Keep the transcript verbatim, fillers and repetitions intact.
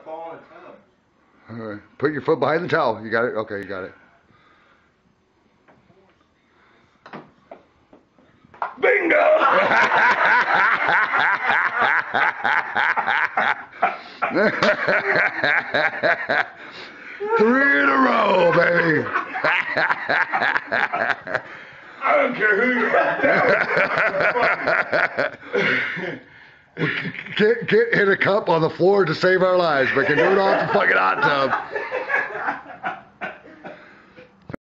fall in a tub. All right. Put your foot behind the towel. You got it? Okay, you got it. Bingo! Three in a row, baby. I don't care who you are. Can't, can't hit a cup on the floor to save our lives, but can do it off the fucking hot tub.